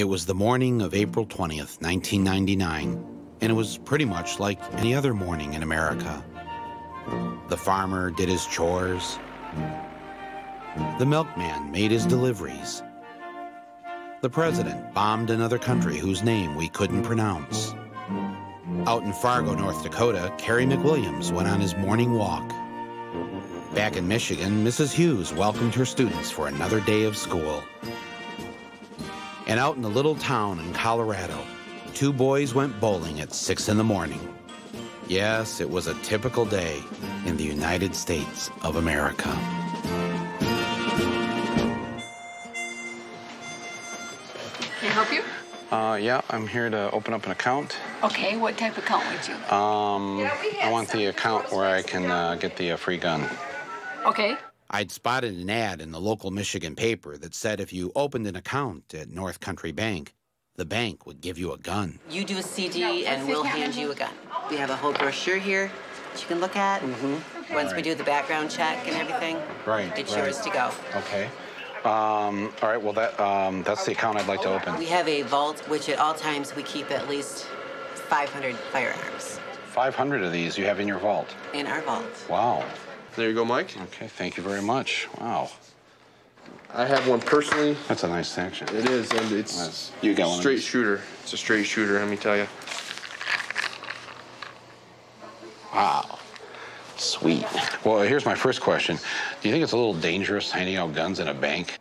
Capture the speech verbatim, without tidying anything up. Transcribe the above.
It was the morning of April twentieth, nineteen ninety-nine, and it was pretty much like any other morning in America. The farmer did his chores. The milkman made his deliveries. The president bombed another country whose name we couldn't pronounce. Out in Fargo, North Dakota, Carrie McWilliams went on his morning walk. Back in Michigan, Missus Hughes welcomed her students for another day of school. And out in a little town in Colorado, two boys went bowling at six in the morning. Yes, it was a typical day in the United States of America. Can I help you? Uh, yeah, I'm here to open up an account. Okay, what type of account would you? Um, I want the account where I can uh, get the uh, free gun. Okay. I'd spotted an ad in the local Michigan paper that said if you opened an account at North Country Bank, the bank would give you a gun. You do a C D and we'll hand you a gun. We have a whole brochure here that you can look at. Mm-hmm. Once right. we do the background check and everything, right, it's right. yours to go. Okay. Um, all right, well, that um, that's the account I'd like to open. We have a vault, which at all times we keep at least five hundred firearms. five hundred of these you have in your vault? In our vault. Wow. There you go, Mike. Okay, thank you very much. Wow. I have one personally. That's a nice section. It is, and it's Nice. You got one of straight these? shooter. It's a straight shooter, let me tell you. Wow. Sweet. Well, here's my first question. Do you think it's a little dangerous handing out guns in a bank?